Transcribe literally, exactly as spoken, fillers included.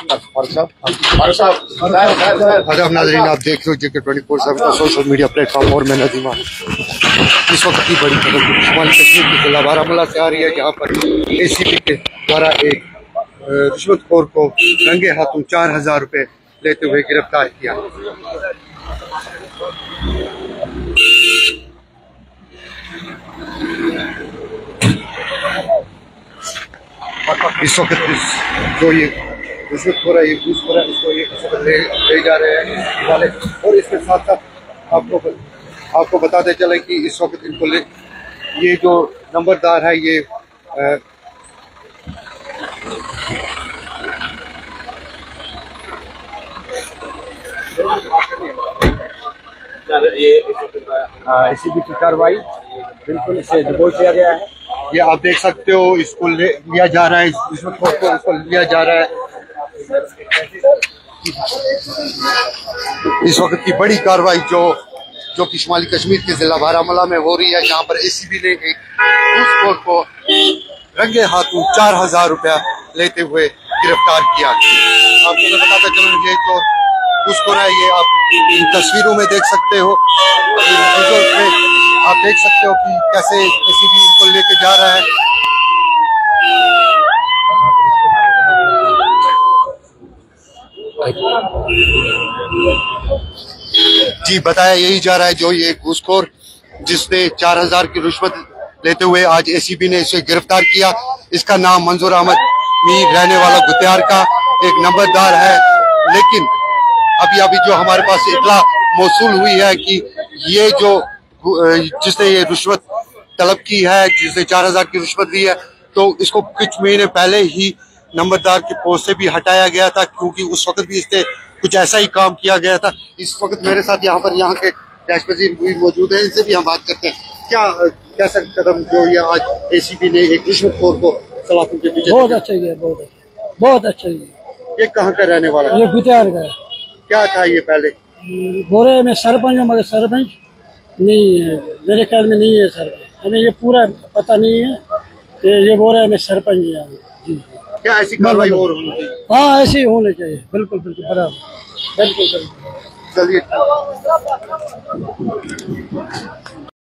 नाज़रीन, आप देख रहे हो जेके ट्वेंटी फोर सेवन का सोशल मीडिया प्लेटफॉर्म और मैं नदीमा इस वक्त की बड़ी खबर शुमाली कश्मीर के जिला बारामूला से आ रही है, जहाँ पर ए सी पी के द्वारा एक रिश्वतखोर को रंगे हाथों चार हजार रुपये लेते हुए गिरफ्तार किया। इस वक्त जो ये रिश्वतखोर है, ये घूसखोर है, इसको ये ले, ले जा रहे हैं वाले। और इसके साथ साथ आपको आपको बताते चले कि इस वक्त इनको ले ये जो नंबरदार है ये आ, एसीबी की कार्रवाई बिल्कुल इसे डिबोच किया गया है। ये आप देख सकते हो, इसको ले लिया जा रहा है, इसमें इसको, इसको लिया जा रहा है। इस वक्त की बड़ी कार्रवाई जो जो कि शुमाली कश्मीर के जिला बारामूला में हो रही है, जहाँ पर एसीबी ने एक घूसखोर को रंगे हाथों चार हजार रुपया लेते हुए गिरफ्तार किया। आपको मैं बताता चलूँ, ये जो घूसखोर है ये आप इन तस्वीरों में देख सकते हो, में आप देख सकते हो कि कैसे एसीबी इनको लेके जा रहा है। जी बताया यही जा रहा है, जो ये घूसखोर जिसने चार हजार की रिश्वत लेते हुए आज एसीबी ने इसे गिरफ्तार किया। इसका नाम मंजूर अहमद मीर, रहने वाला गुत्यार का एक नंबरदार है। लेकिन अभी अभी जो हमारे पास इतला मौसूल हुई है कि ये जो जिसने ये रिश्वत तलब की है, जिसने चार हजार की रिश्वत दी है, तो इसको कुछ महीने पहले ही नंबरदार के पोस्ट से भी हटाया गया था, क्योंकि उस वक्त भी इससे कुछ ऐसा ही काम किया गया था। इस वक्त मेरे साथ यहाँ पर यहाँ के कैश वजीर भी मौजूद है, इनसे भी हम बात करते हैं। क्या कैसा कदम जो ये आज एसीबी ने एक रिश्वतखोर को सलाखों के पीछे? बहुत अच्छा है, बहुत अच्छा, बहुत अच्छा है। ये कहाँ का रहने वाला है? ये गुत्यार का है। क्या था ये पहले? बोरे में सरपंच, मगर सरपंच नहीं है, मेरे ख्याल में नहीं है सरपंच, हमें ये पूरा पता नहीं है कि ये बोरे में सरपंच है। जी क्या ऐसी कार्रवाई और होनी चाहिए? हाँ ऐसे ही होने चाहिए, बिल्कुल बिल्कुल बराबर, बिल्कुल बिल्कुल। चलिए